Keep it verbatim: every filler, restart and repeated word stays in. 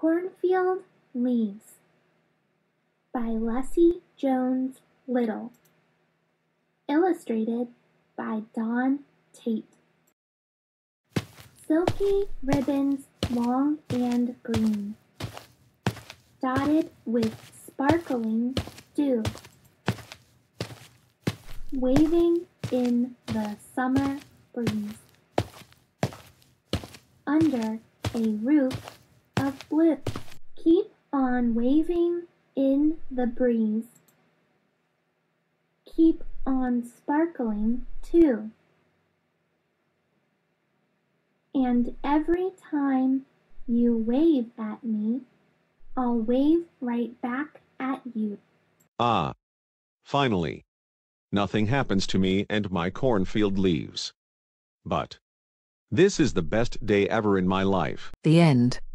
Cornfield Leaves by Leslie Jones Little. Illustrated by Don Tate. Silky ribbons long and green, dotted with sparkling dew, waving in the summer breeze, under a roof of blue. Keep on waving in the breeze, keep on sparkling too. And every time you wave at me, I'll wave right back at you. Ah, finally, nothing happens to me and my cornfield leaves. But this is the best day ever in my life. The end.